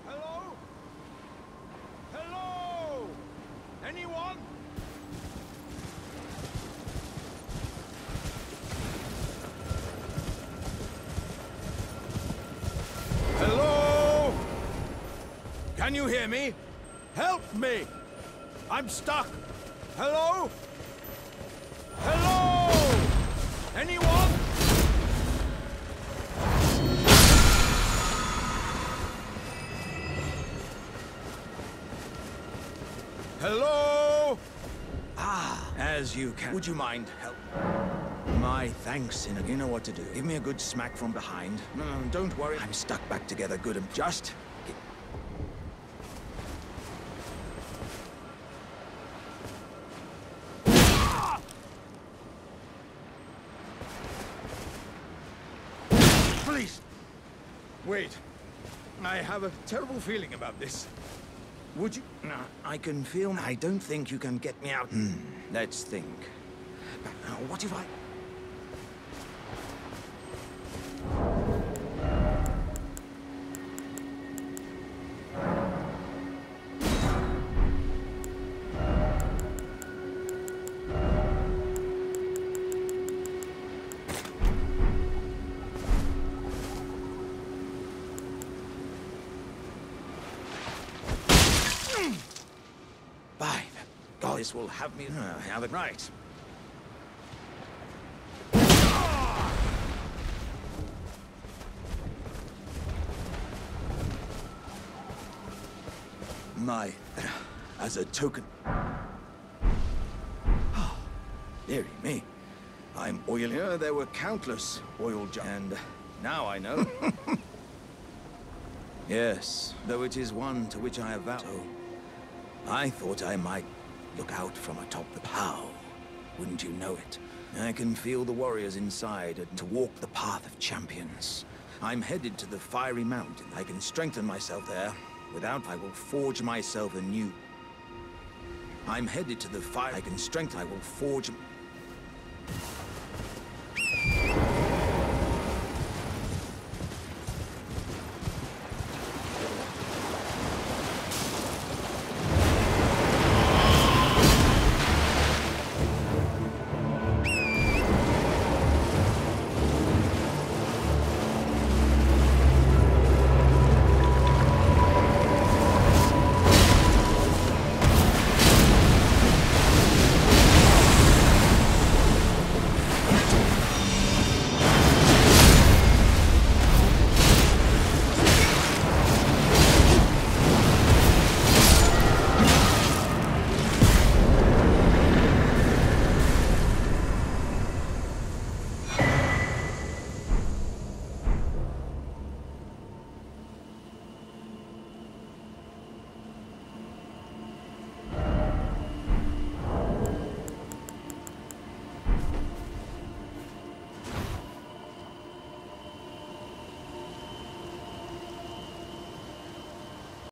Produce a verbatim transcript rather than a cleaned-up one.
Hello? Hello? Anyone? Hello? Can you hear me? Help me! I'm stuck! Hello? Hello? Anyone? Hello? Ah, as you can. Would you mind help? My thanks, Inna. You know what to do. Give me a good smack from behind. No, no, don't worry. I'm stuck back together good and just... Please! Wait. I have a terrible feeling about this. Would you... No, I can feel... I don't think you can get me out. Hmm. Let's think. But now, what if I... By the God, this will have me... Uh, have it right. My... as a token... Oh, dearie me. I'm oil... Yeah, there were countless oil jars. And now I know. Yes, though it is one to which I have vowed. So, I thought I might look out from atop the pow. Wouldn't you know it? I can feel the warriors inside and to walk the path of champions. I'm headed to the Fiery Mountain. I can strengthen myself there. Without, I will forge myself anew. I'm headed to the fire. I can strengthen. I will forge...